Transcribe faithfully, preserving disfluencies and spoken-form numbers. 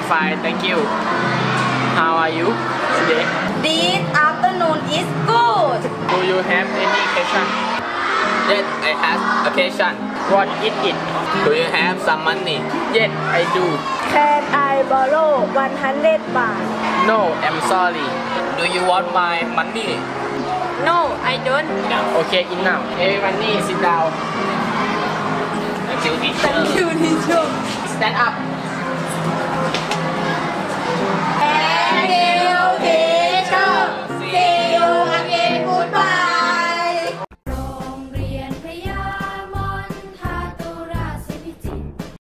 fine, thank you. How are you today? This afternoon is good. Do you have any question? Yes, I have occasion. What is it? Do you have some money? Yes, I do. Can I borrow one hundred baht? No, I'm sorry. Do you want my money? No, I don't. Okay, enough. Everybody sit down. Thank you, teacher. Thank you, teacher. Stand up.